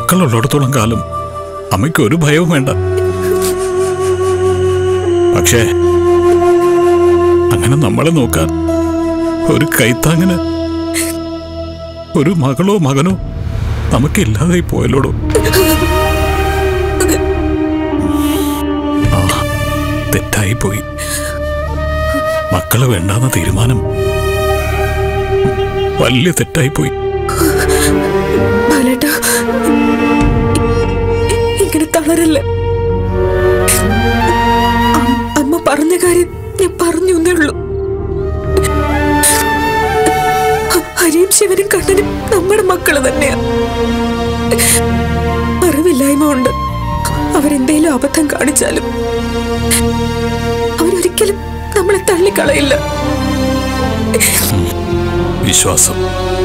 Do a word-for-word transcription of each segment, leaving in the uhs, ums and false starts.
മക്കളുള്ളിടത്തോളം കാലം അമ്മയ്ക്ക് ഒരു ഭയവും വേണ്ട. പക്ഷേ അങ്ങനെ നമ്മളെ നോക്കാൻ ഒരു കൈത്താങ്ങിന് ഒരു മകളോ മകനോ നമുക്കില്ലാതായി പോയല്ലോടോ. ആ തെറ്റായി പോയി. മക്കള് വേണ്ടാന്ന തീരുമാനം വലിയ തെറ്റായി പോയി. ഇങ്ങനെ തളരല്ല. അമ്മ പറഞ്ഞ കാര്യം ഞാൻ പറഞ്ഞു എന്നേ ഉള്ളൂ. ഹരിയും ശിവനും കണ്ണനും നമ്മുടെ മക്കള് തന്നെയാ. അറിവില്ലായ്മ കൊണ്ട് അവരെന്തേലും അബദ്ധം കാണിച്ചാലും അവരൊരിക്കലും നമ്മളെ തള്ളിക്കളയില്ല. വിശ്വാസം,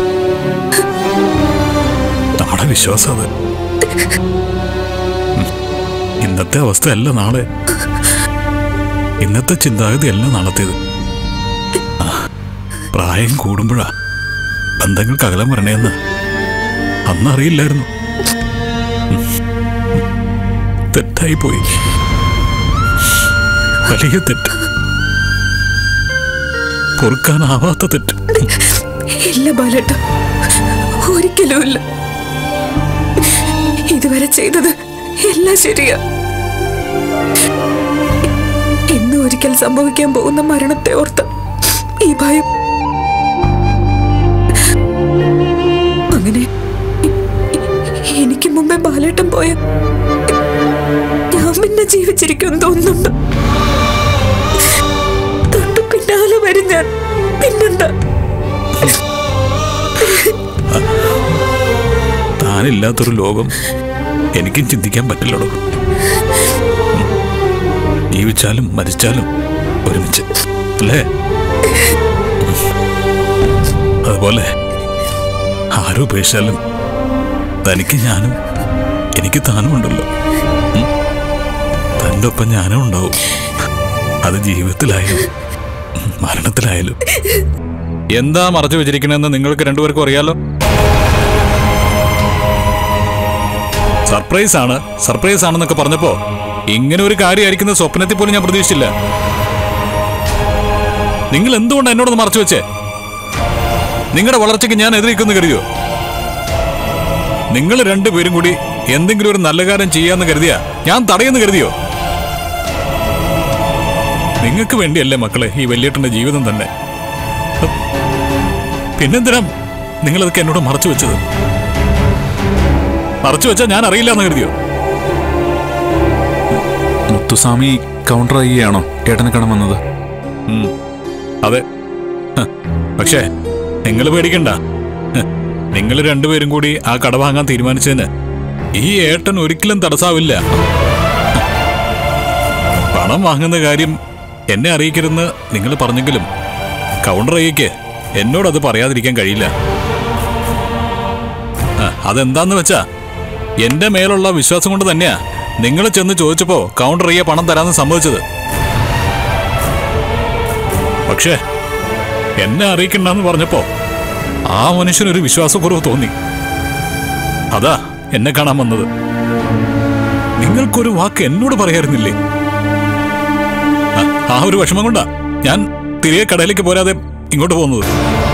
നമ്മുടെ വിശ്വാസം അത്. ഇന്നത്തെ അവസ്ഥയല്ല നാളെ, ഇന്നത്തെ ചിന്താഗതിയല്ല നാളത്തേത്. പ്രായം കൂടുമ്പോഴാ ബന്ധങ്ങൾക്ക് അകലം വരണേന്ന് അന്നറിയില്ലായിരുന്നു. തെറ്റായി പോയി, വലിയ തെറ്റ്, പൊറുക്കാനാവാത്ത തെറ്റ്. ഇല്ല ബാലേട്ട, ഒരിക്കലും ഇല്ല. ഇതുവരെ ചെയ്തത് എല്ലാം ശരിയാ. ഇന്ന് ഒരിക്കൽ സംഭവിക്കാൻ പോകുന്ന മരണത്തെ ഓർത്ത് ഈ ഭയം. അങ്ങനെ എനിക്ക് മുമ്പേ ബാലേട്ടൻ പോയ ഞാൻ പിന്നെ ജീവിച്ചിരിക്കും തോന്നുന്നുണ്ട്. തൊട്ടു പിന്നാലെ വരും ഞാൻ. പിന്നെന്താ? താനില്ലാത്തൊരു ലോകം എനിക്കും ചിന്തിക്കാൻ പറ്റില്ലടോ. ജീവിച്ചാലും മരിച്ചാലും ഒരുമിച്ച് അല്ലേ? അതുപോലെ ആരും ഉപേക്ഷിച്ചാലും തനിക്ക് ഞാനും എനിക്ക് താനും ഉണ്ടല്ലോ. തൻ്റെ ഒപ്പം ഞാനും ഉണ്ടാവും. അത് ജീവിതത്തിലായാലും മരണത്തിലായാലും. എന്താ മറച്ചു വെച്ചിരിക്കണെന്ന് നിങ്ങൾക്ക് രണ്ടുപേർക്കും അറിയാലോ. സർപ്രൈസ് ആണ് സർപ്രൈസ് ആണെന്നൊക്കെ പറഞ്ഞപ്പോ ഇങ്ങനെ ഒരു കാര്യമായിരിക്കുന്ന സ്വപ്നത്തിൽ പോലും ഞാൻ പ്രതീക്ഷിച്ചില്ല. നിങ്ങൾ എന്തുകൊണ്ട് എന്നോടൊന്ന് മറച്ചു വെച്ചേ? നിങ്ങളുടെ വളർച്ചയ്ക്ക് ഞാൻ എതിരിക്കുന്നു കരുതിയോ? നിങ്ങൾ രണ്ടുപേരും കൂടി എന്തെങ്കിലും ഒരു നല്ല കാര്യം ചെയ്യാന്ന് കരുതിയാ ഞാൻ തടയുന്നു കരുതിയോ? നിങ്ങൾക്ക് വേണ്ടിയല്ലേ മക്കളെ ഈ വല്യേട്ടന്റെ ജീവിതം തന്നെ. പിന്നെന്തിനാ നിങ്ങളതൊക്കെ എന്നോട് മറച്ചു വെച്ചത്? മറച്ചു വെച്ചാൽ ഞാൻ അറിയില്ല എന്ന് കരുതിയോ? മുത്തുസ്വാമി കൗണ്ടർ ചെയ്യുകയാണോ ഏട്ടനെ കാണാൻ വന്നത്? അതെ. പക്ഷേ നിങ്ങൾ പേടിക്കണ്ട. നിങ്ങൾ രണ്ടുപേരും കൂടി ആ കട വാങ്ങാൻ തീരുമാനിച്ചതിന് ഈ ഏട്ടൻ ഒരിക്കലും തടസ്സാവില്ല. പണം വാങ്ങുന്ന കാര്യം എന്നെ അറിയിക്കരുതെന്ന് നിങ്ങൾ പറഞ്ഞെങ്കിലും കൗണ്ടർ അയ്യക്ക് എന്നോടത് പറയാതിരിക്കാൻ കഴിയില്ല. അതെന്താന്ന് വെച്ചാ എന്റെ മേലുള്ള വിശ്വാസം കൊണ്ട് തന്നെയാ നിങ്ങൾ ചെന്ന് ചോദിച്ചപ്പോ കൗണ്ടർ അയ്യ പണം തരാമെന്ന് സമ്മതിച്ചത്. പക്ഷേ എന്നെ അറിയിക്കണ്ടെന്ന് പറഞ്ഞപ്പോ ആ മനുഷ്യനൊരു വിശ്വാസക്കുറവ് തോന്നി. അതാ എന്നെ കാണാൻ വന്നത്. നിങ്ങൾക്കൊരു വാക്ക് എന്നോട് പറയായിരുന്നില്ലേ? ആ ഒരു വിഷമം കൊണ്ടാ ഞാൻ തിരികെ കടയിലേക്ക് പോരാതെ ഇങ്ങോട്ട് പോകുന്നത്.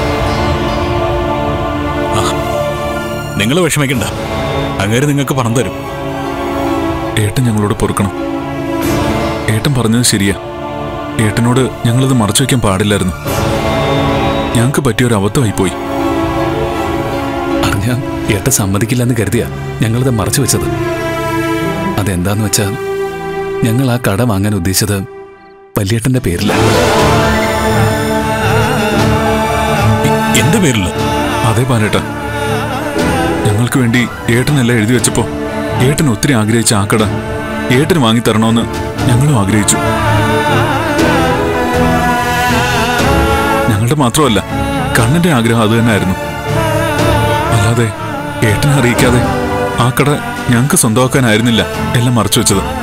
ആ നിങ്ങൾ വിഷമിക്കണ്ട, അങ്ങനെ നിങ്ങൾക്ക് പണം തരും. ഏട്ടൻ ഞങ്ങളോട് പൊറുക്കണം. ഏട്ടൻ പറഞ്ഞത് ശരിയാ. ഏട്ടനോട് ഞങ്ങളിത് മറച്ചു വയ്ക്കാൻ പാടില്ലായിരുന്നു. ഞങ്ങൾക്ക് പറ്റിയൊരു അബദ്ധമായി പോയി. അറിഞ്ഞാ ഏട്ടൻ സമ്മതിക്കില്ലെന്ന് കരുതിയാ ഞങ്ങളിത് മറച്ചു വെച്ചത്. അതെന്താന്ന് വെച്ചാ ഞങ്ങൾ ആ കട വാങ്ങാൻ ഉദ്ദേശിച്ചത് വല്യേട്ടന്റെ പേരില്ല. എന്റെ പേരില്ല? അതെ പാലേട്ടാ. ഞങ്ങൾക്ക് വേണ്ടി ഏട്ടനെല്ലാം എഴുതി വെച്ചപ്പോ ഏട്ടൻ ഒത്തിരി ആഗ്രഹിച്ച ആ കട ഏട്ടന് വാങ്ങിത്തരണമെന്ന് ഞങ്ങളും ആഗ്രഹിച്ചു. ഞങ്ങളുടെ മാത്രമല്ല കണ്ണന്റെ ആഗ്രഹം അത് തന്നെയായിരുന്നു. അല്ലാതെ ഏട്ടനെ അറിയിക്കാതെ ആ കട ഞങ്ങൾക്ക് സ്വന്തമാക്കാനായിരുന്നില്ല എല്ലാം മറച്ചു വെച്ചത്.